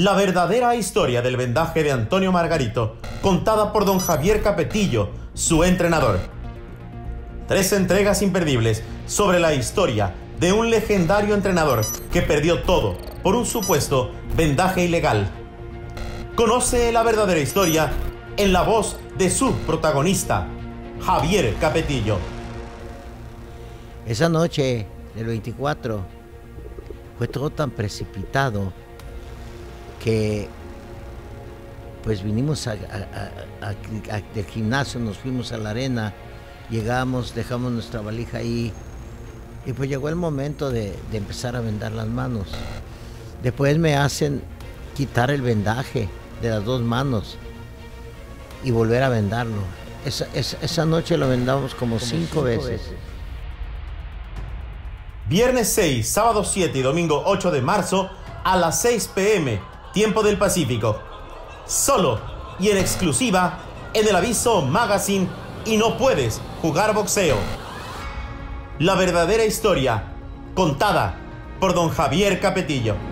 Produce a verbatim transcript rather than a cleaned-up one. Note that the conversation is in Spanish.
La verdadera historia del vendaje de Antonio Margarito, contada por don Javier Capetillo, su entrenador. Tres entregas imperdibles sobre la historia de un legendario entrenador que perdió todo por un supuesto vendaje ilegal. Conoce la verdadera historia en la voz de su protagonista, Javier Capetillo. Esa noche del veinticuatro fue todo tan precipitado que pues vinimos a, a, a, a, a, del gimnasio, nos fuimos a la arena, llegamos, dejamos nuestra valija ahí y pues llegó el momento de, de empezar a vendar las manos. Después me hacen quitar el vendaje de las dos manos y volver a vendarlo. Esa, esa, esa noche lo vendamos como, como cinco, cinco veces. veces. Viernes seis, sábado siete y domingo ocho de marzo a las seis pe eme, tiempo del Pacífico. Solo y en exclusiva en el Aviso Magazine y No Puedes Jugar Boxeo. La verdadera historia contada por don Javier Capetillo.